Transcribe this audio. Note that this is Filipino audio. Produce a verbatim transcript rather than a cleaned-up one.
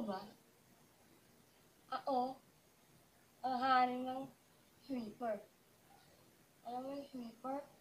mo ba? Ako, ang haring ng sweeper. Alam mo yung sweeper?